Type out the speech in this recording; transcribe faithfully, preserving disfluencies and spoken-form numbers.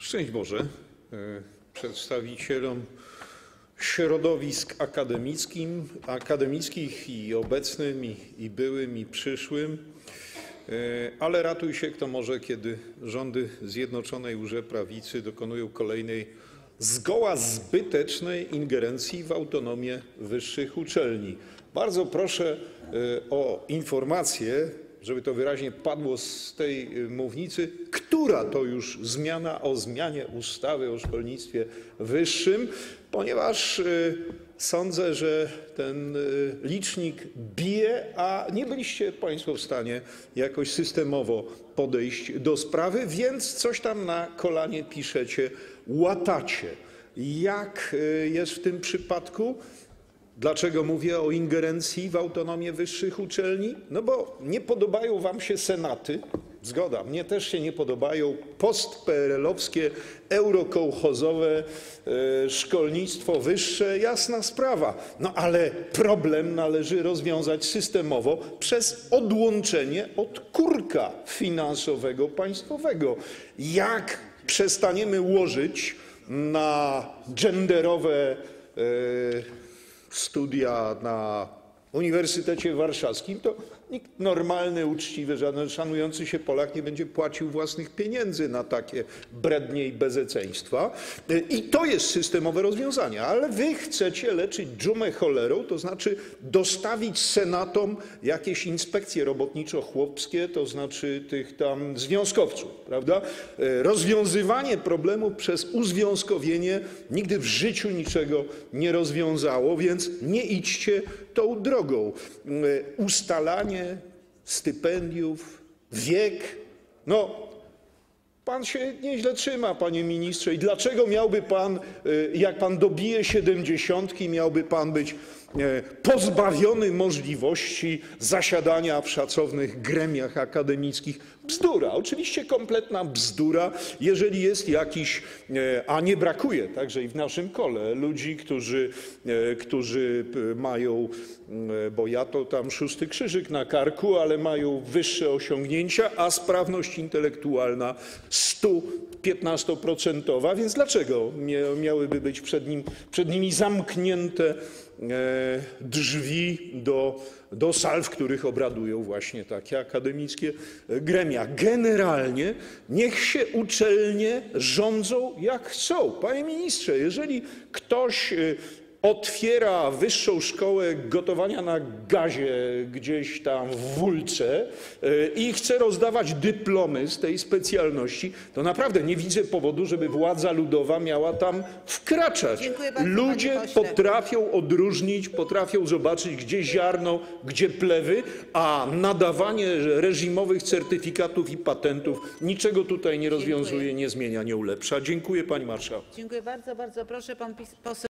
Szczęść Boże przedstawicielom środowisk akademickim, akademickich i obecnym, i, i byłym, i przyszłym, ale ratuj się kto może, kiedy rządy Zjednoczonej Łże-Prawicy dokonują kolejnej zgoła zbytecznej ingerencji w autonomię wyższych uczelni. Bardzo proszę o informację, żeby to wyraźnie padło z tej mównicy, która to już zmiana o zmianie ustawy o szkolnictwie wyższym, ponieważ sądzę, że ten licznik bije, a nie byliście państwo w stanie jakoś systemowo podejść do sprawy, więc coś tam na kolanie piszecie, łatacie. Jak jest w tym przypadku? Dlaczego mówię o ingerencji w autonomię wyższych uczelni? No bo nie podobają wam się senaty. Zgoda, mnie też się nie podobają post-P R L-owskie, eurokołchozowe e, szkolnictwo wyższe, jasna sprawa. No ale problem należy rozwiązać systemowo przez odłączenie od kurka finansowego państwowego. Jak przestaniemy łożyć na genderowe e, studia na Uniwersytecie Warszawskim, to nikt normalny, uczciwy, żaden szanujący się Polak nie będzie płacił własnych pieniędzy na takie brednie i bezeceństwa. I to jest systemowe rozwiązanie. Ale wy chcecie leczyć dżumę cholerą, to znaczy dostawić senatom jakieś inspekcje robotniczo-chłopskie, to znaczy tych tam związkowców, prawda? Rozwiązywanie problemu przez uzwiązkowienie nigdy w życiu niczego nie rozwiązało, więc nie idźcie tą drogą. Ustalanie stypendiów, wiek. No, pan się nieźle trzyma, panie ministrze. I dlaczego miałby pan, jak pan dobije siedemdziesiątki, miałby pan być pozbawiony możliwości zasiadania w szacownych gremiach akademickich? Bzdura, oczywiście kompletna bzdura, jeżeli jest jakiś, a nie brakuje także i w naszym kole, ludzi, którzy, którzy mają, bo ja to tam szósty krzyżyk na karku, ale mają wyższe osiągnięcia, a sprawność intelektualna stu piętnastoprocentowa, więc dlaczego miałyby być przed nim, przed nimi zamknięte drzwi do, do sal, w których obradują właśnie takie akademickie gremia? Generalnie niech się uczelnie rządzą jak chcą. Panie ministrze, jeżeli ktoś otwiera wyższą szkołę gotowania na gazie gdzieś tam w Wólce i chce rozdawać dyplomy z tej specjalności, to naprawdę nie widzę powodu, żeby władza ludowa miała tam wkraczać. Bardzo, ludzie potrafią odróżnić, potrafią zobaczyć, gdzie ziarno, gdzie plewy, a nadawanie reżimowych certyfikatów i patentów niczego tutaj nie rozwiązuje, nie zmienia, nie ulepsza. Dziękuję, pani marszałek. Dziękuję bardzo. Bardzo proszę, pan poseł